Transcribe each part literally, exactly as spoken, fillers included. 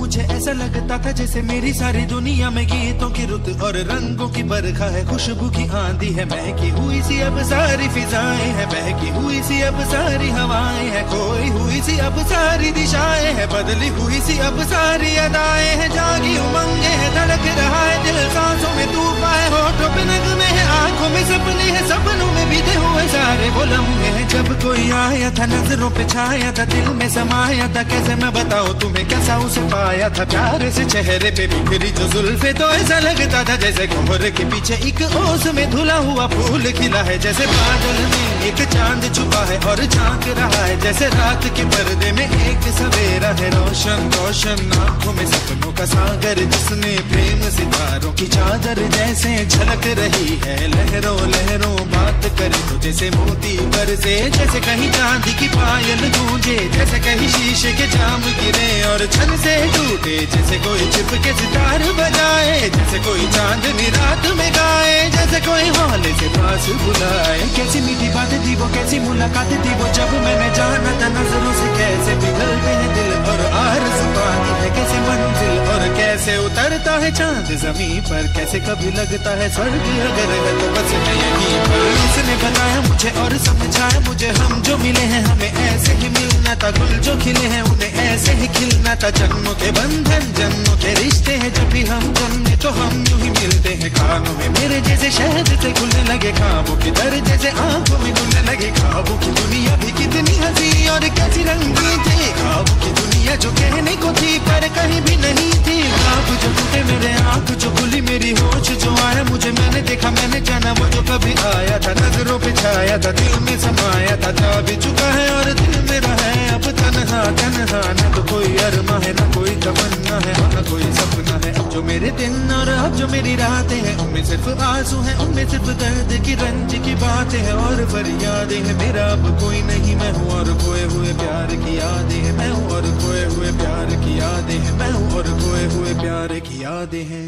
मुझे ऐसा लगता था जैसे मेरी सारी दुनिया में गीतों की रुत और रंगों की बरखा है, खुशबू की आंधी है, महकी हुई सी अब सारी फिजाएं है, महकी हुई सी अब सारी हवाएं है, खोई हुई सी अब सारी दिशाएं है, बदली हुई सी अब सारी अदाएं है, जागी उमंगे है, धड़क रहा है दिल, सांसों में तूफान है, होठों पे नगमे है, आंखों में सपने है, सपनों में बीते हुए सारे वो लम्हे हैं। जब कोई आया था नजरों पे छाया था, दिल में समाया था, कैसे मैं बताऊं तुम्हें कैसा उसे पाया था, प्यार से चेहरे पे बिखरी जो जुल्फे तो ऐसा लगता था जैसे कोहरे के पीछे एक ओस में धुला हुआ फूल खिला है, जैसे बादल में एक चांद छुपा है और झांक रहा है, जैसे रात के पर्दे में एक सवेरा है, रोशन रोशन आंखों में सपनों का सागर, जिसने प्रेम सितारों की चादर जैसे झलक रही है, लहरों लहरों बात करे तो जैसे मोती बरसे, जैसे कहीं चांदी की पायल गूंजे, जैसे कहीं शीशे के जाम गिरे और छन से टूटे, जैसे कोई चिपके सितार बजाए, जैसे कोई चांदनी रात में गाए, जैसे कोई हौले से पास बुलाए। कैसी मीठी बातें थी वो, कैसी मुलाकातें थी वो, जब मैंने जाना था नजरों से कैसे पिघलते हैं दिल और आरज़ू पानी है, कैसे मंजिल और कैसे उतरता है चांद जमीन पर, कैसे कभी लगता है स्वर्ग अगर है तो बस मैं यहीं पर। उसने बताया मुझे और समझाया मुझे, हम जो मिले हैं हमें ऐसे ही मिलना था, गुल जो खिले हैं उन्हें ऐसे ही खिलना था, जन्मों के बंधन जन्मों के रिश्ते हैं, जब भी हम जन्मे तो हम यूं ही मिलते हैं, खानों में मेरे जैसे शहद से खुलने लगे ख्वाबों के दर, जैसे आंखों में खुलने लगे ख्वाबों की दुनिया भी कितनी हंसी और कैसी रंगीन थी, ख्वाबों की दुनिया जो कहने को थी पर कहीं भी नहीं थी, ख्वाब जो टूटे मेरे आंख जो खुली मेरी होश जो आया मुझे, मैंने देखा मैंने जाना वो जो कभी आया था, नजरों पे छाया था, दिल में समाया था, जा भी चुका है और दिल मेरा है अब तन्हा तन्हा, न तो कोई अरमा है न कोई तमन्ना है न कोई सपना है, अब जो मेरे दिन और अब जो मेरी रातें हैं उनमें सिर्फ आंसू हैं, उनमें सिर्फ दर्द की रंज की बातें हैं और फरियादें हैं, मेरा अब कोई नहीं मैं हूँ और खोए हुए प्यार की यादें हैं, मैं हूँ और खोए हुए प्यार की यादें हैं, मैं हूँ और खोए हुए प्यार की यादें हैं।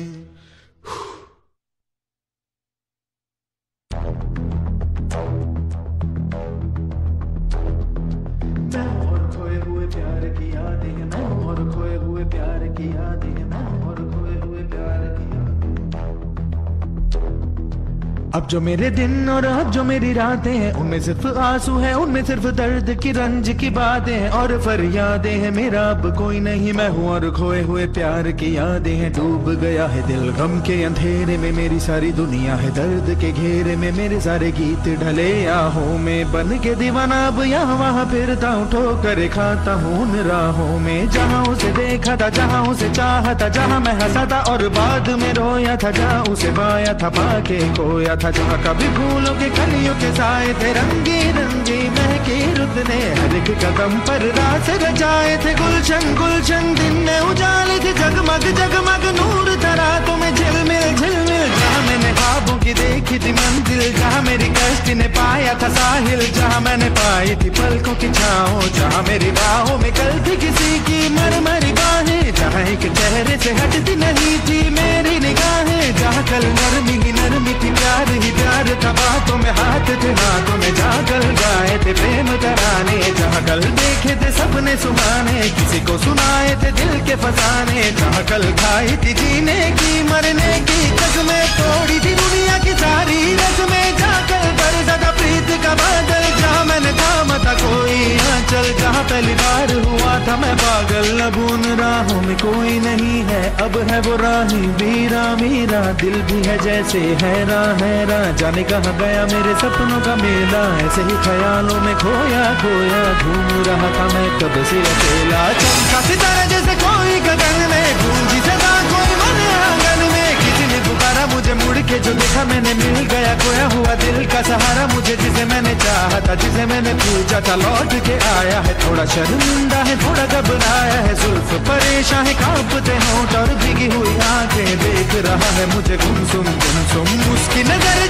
अब जो मेरे दिन और अब जो मेरी रातें हैं उनमें सिर्फ आंसू हैं, उनमें सिर्फ दर्द की रंज की बातें हैं और फरियादें हैं, मेरा अब कोई नहीं मैं हूँ और खोए हुए प्यार की यादें हैं, डूब गया है दिल गम के अंधेरे में, मेरी सारी दुनिया है दर्द के घेरे में, मेरे सारे गीत ढले आहों में, बन के दीवाना अब यहाँ वहाँ फिरता हूँ, ठोकर खाता हूँ उन राहों में, जहाँ उसे देखा था जहाँ उसे चाहा था, जहाँ मैं हंसा था और बाद में रोया था, जहाँ उसे पाया था पाके खोया था, जहाँ कभी फूलों के कलियों के साए थे, रंगी रंगी महकी रुत ने हर एक कदम पर रास रचाए थे, गुलशन गुलशन दिन में उजाले थे, जगमग जगमग नूर था रातों में झिलमिल झिलमिल, जहाँ मैंने ख्वाबों की देखी थी मंजिल, जहाँ मेरी कश्ती ने पाया था साहिल, जहाँ मैंने पाई थी पलकों की छाओ, जहाँ मेरी बाहों में कल थी किसी की मरमरी बाहें, जहाँ एक चेहरे से हटती नहीं थी मेरी निगाहें, जहाँ कल नरमी ही नरमी थी प्यार ही प्यार था, बातों में हाथ थे हाथों में, जहाँ कल गाए थे प्रेम तराने, जहाँ कल देखे थे सपने सुहाने, किसी को सुनाए थे दिल के फसाने, जहाँ कल खाई थी जीने की मरने की कसमें, तोड़ी थी दुनिया की सारी रस्में, जहाँ कल बरसा था प्रीत का बादल, जहाँ मैंने थामा था कोई आंचल, जहाँ पहली बार हुआ था मैं पागल, अब उन राहों में कोई नहीं है, अब है वो राही मीरा मीरा, दिल भी है जैसे हैरान हैरान, जाने कहाँ गया मेरे सपनों का मेला, ऐसे ही ख्यालों में खोया खोया घूम रहा था मैं कब से अकेला, चमका सितारा जैसे कोई गगन में, गूंजी सदा कोई मन आंगन में, किसी ने पुकारा मुझे मुड़ के जो देखा मैंने, मिल गया खोया हुआ दिल का सहारा मुझे, जिसे मैंने चाहा था जिसे मैंने पूछा था लौट के आया है, थोड़ा शर्मिंदा है थोड़ा घबराया है, जुल्फ परेशान है कांपते होंठ और भीगी हुई आंखें, देख रहा है मुझे गुमसुम गुमसुम, उसकी नजर